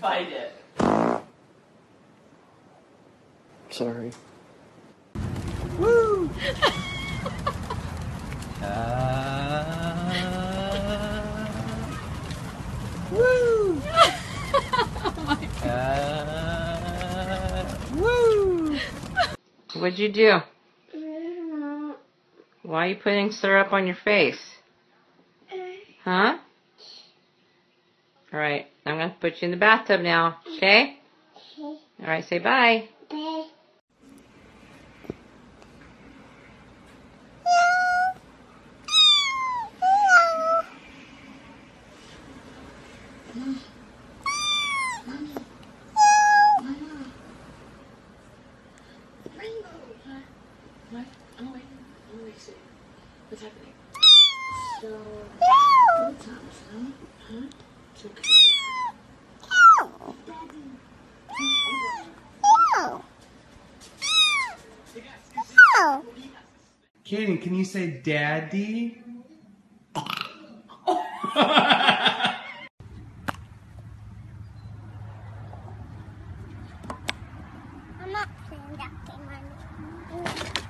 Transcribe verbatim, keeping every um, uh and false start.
Bite it. Sorry. Woo! uh, woo! uh, woo! What'd you do? Why are you putting syrup on your face? Huh? Alright, I'm going to put you in the bathtub now, okay? Alright, say bye. Bye. What? I'm waiting. I'm waiting to see. What's happening? So, good times, huh? Huh? It's okay. Kaden, can you say daddy? I'm not saying that thing, Mommy.